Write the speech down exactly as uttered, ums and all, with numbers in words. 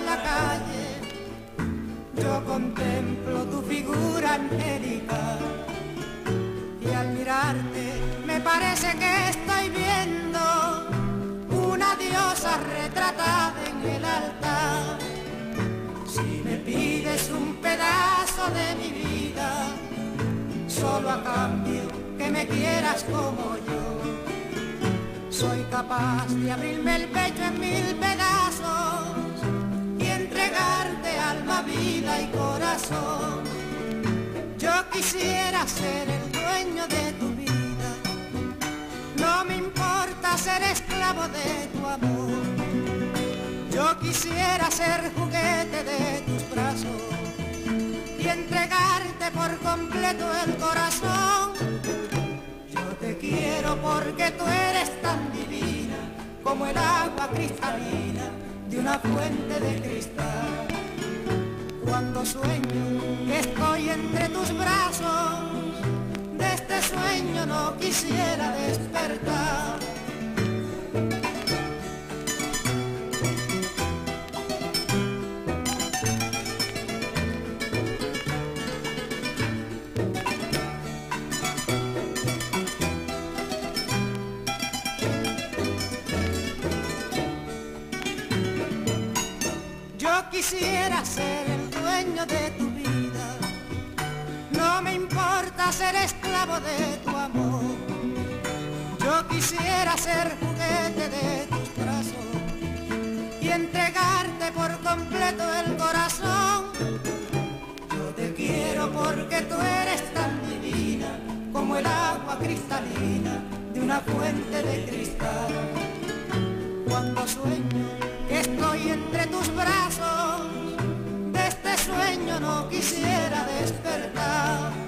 la calle, yo contemplo tu figura angélica y al mirarte me parece que estoy viendo una diosa retratada en el altar. Si me pides un pedazo de mi vida, solo a cambio que me quieras como yo, soy capaz de abrirme el pecho en mil pedazos y entregarte alma, vida y corazón. Yo quisiera ser el dueño de tu vida, no me importa ser esclavo de tu amor. Yo quisiera ser juguete de tus brazos y entregarte por completo el corazón. Yo te quiero porque tú eres tan divina como el agua cristalina de una fuente de cristal. Cuando sueño que estoy entre tus brazos, de este sueño no quisiera despertar. Yo quisiera ser el dueño de tu vida, no me importa ser esclavo de tu amor. Yo quisiera ser juguete de tus brazos y entregarte por completo el corazón. Yo te quiero porque tú eres tan divina como el agua cristalina de una fuente de cristal. Cuando sueño que estoy entre tus brazos, de este sueño no quisiera despertar.